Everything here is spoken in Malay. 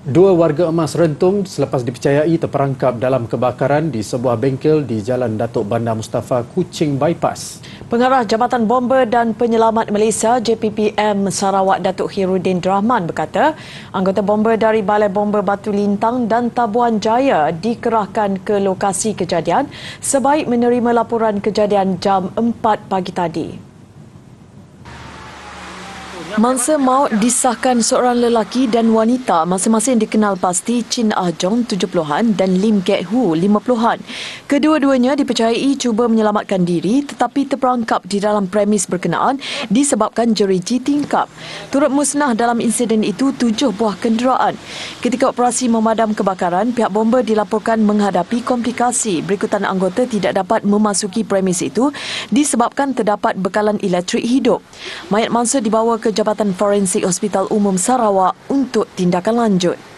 Dua warga emas rentung selepas dipercayai terperangkap dalam kebakaran di sebuah bengkel di Jalan Datuk Bandar Mustafa, Kuching Bypass. Pengarah Jabatan Bomber dan Penyelamat Malaysia JPPM Sarawak Datuk Hiruddin Rahman berkata, anggota bomber dari Balai Bomber Batu Lintang dan Tabuan Jaya dikerahkan ke lokasi kejadian sebaik menerima laporan kejadian jam 4 pagi tadi. Mangsa maut disahkan seorang lelaki dan wanita masing-masing dikenal pasti Chin Ah Jong 70-an dan Lim Get Hu 50-an. Kedua-duanya dipercayai cuba menyelamatkan diri tetapi terperangkap di dalam premis berkenaan disebabkan jeriji tingkap. Turut musnah dalam insiden itu 7 buah kenderaan. Ketika operasi memadam kebakaran, pihak bomber dilaporkan menghadapi komplikasi berikutan anggota tidak dapat memasuki premis itu disebabkan terdapat bekalan elektrik hidup. Mayat mangsa dibawa ke Jabatan Forensik Hospital Umum Sarawak untuk tindakan lanjut.